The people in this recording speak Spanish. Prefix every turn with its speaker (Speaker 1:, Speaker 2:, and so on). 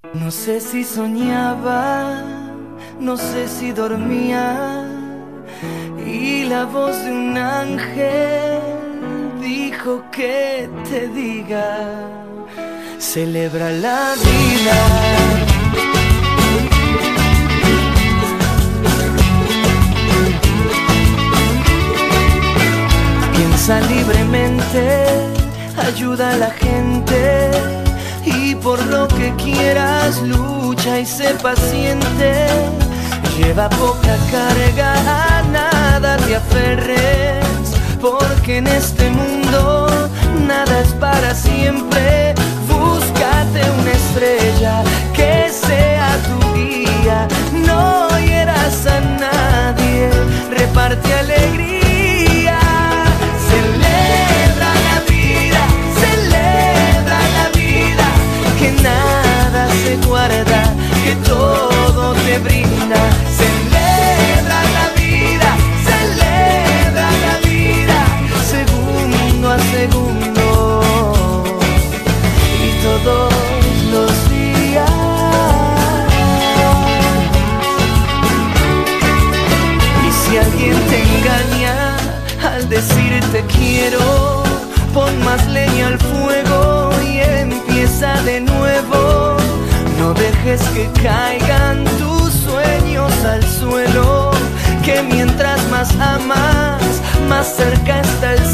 Speaker 1: No sé si soñaba, no sé si dormía, y la voz de un ángel dijo que te diga, celebra la vida. Piensa libremente, ayuda a la gente, y por lo que quieras lucha y sé paciente. Lleva poca carga, a nada te aferres, porque en este mundo nada es para siempre. Búscate una estrella que sea tu guía, no hieras a nadie, reparte alegría. Celebra la vida, celebra la vida, que nada se guarda, que todo te brinda. Celebra la vida, celebra la vida, segundo a segundo y todos los días. Y si alguien te engaña al decirte quiero, pon más leña al fuego y empieza de nuevo. No dejes que caigan tus sueños al suelo, que mientras más amas, más cerca está el